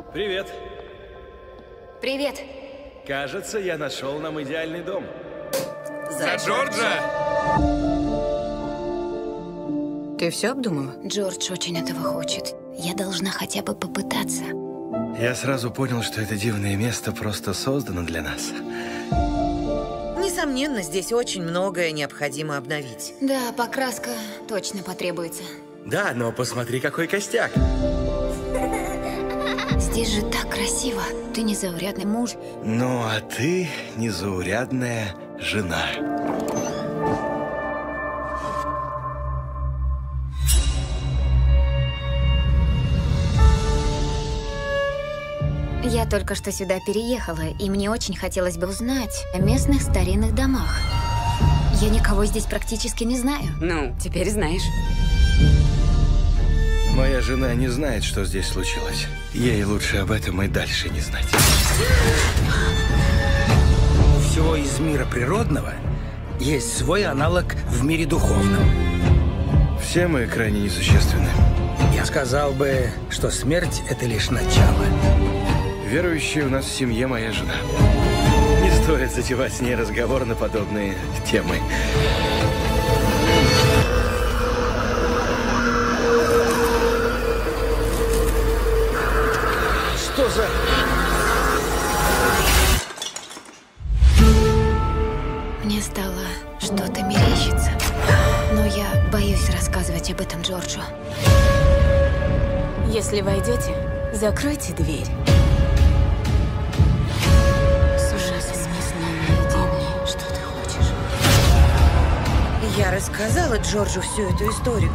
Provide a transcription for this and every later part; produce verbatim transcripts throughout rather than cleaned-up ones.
Привет. Привет. Кажется, я нашел нам идеальный дом. За Джорджа! Ты все обдумала? Джордж очень этого хочет. Я должна хотя бы попытаться. Я сразу понял, что это дивное место просто создано для нас. Несомненно, здесь очень многое необходимо обновить. Да, покраска точно потребуется. Да, но посмотри, какой костяк. Здесь же так красиво. Ты незаурядный муж. Ну, а ты незаурядная жена. Я только что сюда переехала, и мне очень хотелось бы узнать о местных старинных домах. Я никого здесь практически не знаю. Ну, теперь знаешь. Моя жена не знает, что здесь случилось. Ей лучше об этом и дальше не знать. У всего из мира природного есть свой аналог в мире духовном. Все мы крайне несущественны. Я сказал бы, что смерть — это лишь начало. Верующая у нас в семье моя жена. Не стоит затевать с ней разговор на подобные темы. Что за... Мне стало что-то мерещиться. Но я боюсь рассказывать об этом Джорджу. Если войдете, закройте дверь. Что ты хочешь? Я рассказала Джорджу всю эту историю.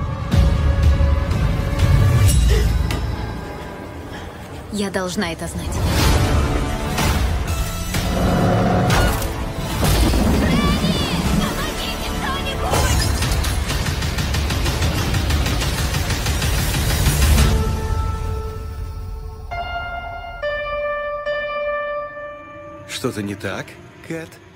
Я должна это знать. Что-то не так, Кэт?